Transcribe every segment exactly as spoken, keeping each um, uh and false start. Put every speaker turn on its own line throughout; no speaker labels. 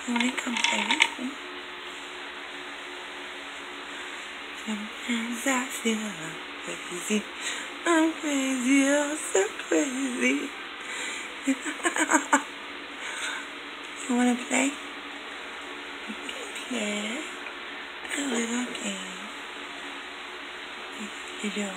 You wanna come play with me? Sometimes I feel I'm crazy. I'm crazy, oh so crazy. You wanna play? We can play a little game. You do.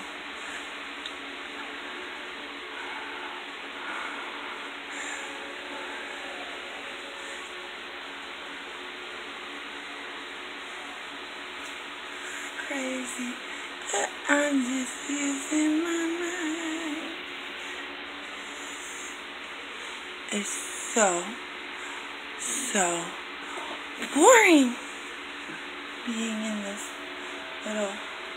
Crazy, but I'm just losing my mind. It's so, so boring being in this little,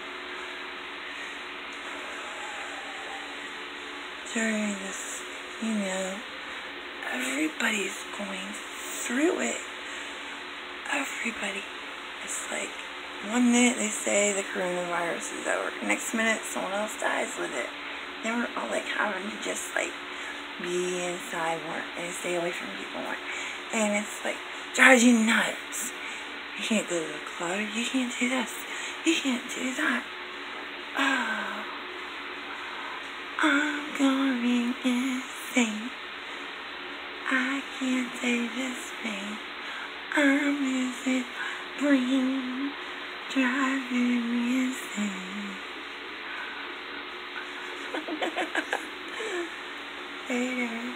during this, you know, everybody's going through it. Everybody. It's like, one minute they say the coronavirus is over. Next minute someone else dies with it. Then we're all like having to just like be inside more and stay away from people more. And it's like drives you nuts. You can't go to the club. You can't do this. You can't do that. Oh, I'm going insane. I can't take this pain. I'm losing my brain. Driving me insane. Later.